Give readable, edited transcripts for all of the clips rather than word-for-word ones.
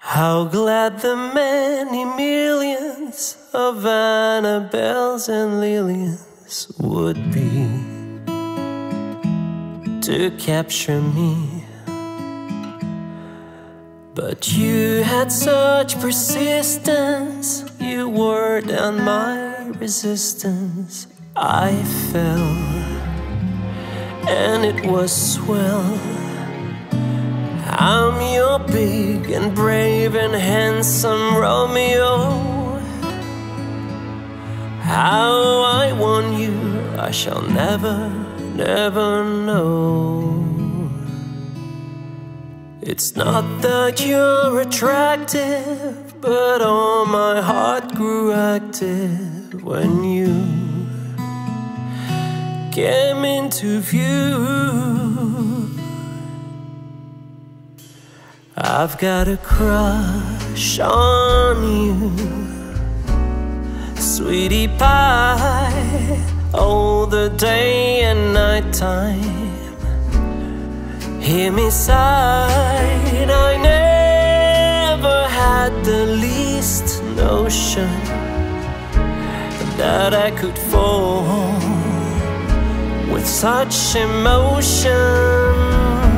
How glad the many millions of Annabelles and Lillians would be to capture me. But you had such persistence, you wore down my resistance. I fell, and it was swell. I'm your big and brave and handsome Romeo. How I won you, I shall never, never know. It's not that you're attractive, but oh, my heart grew active when you came into view. I've got a crush on you, sweetie pie, all the day and night time. Hear me sigh, I never had the least notion that I could fall with such emotion.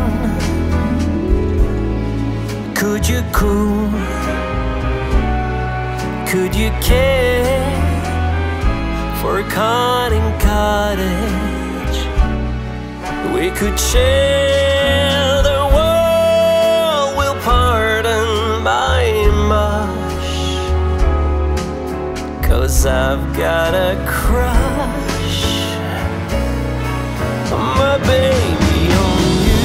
Could you cool? Could you care for a cotton cottage? We could share the world. Will pardon my mush, 'cause I've got a crush, my baby, on you.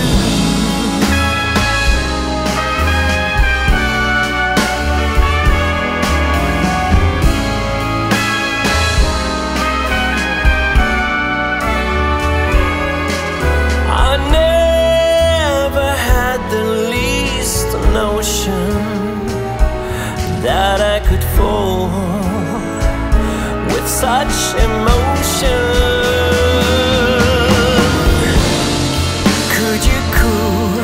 That I could fall with such emotion. Could you cool?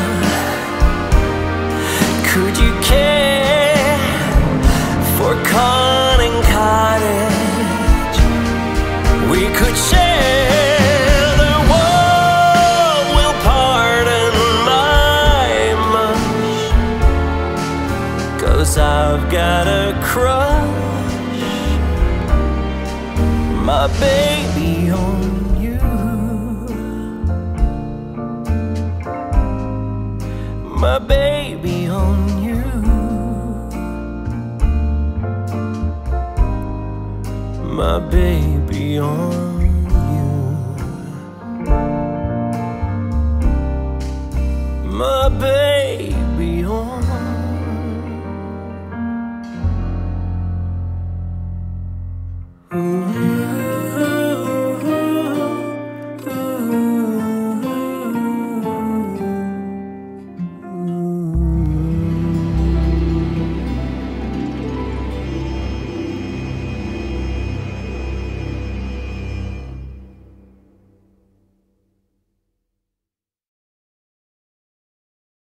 Could you care for Conning Cottage? We could share the world. Will pardon my mush, 'cause I've got a crush, my baby, on you. My baby, on you. My baby, on you.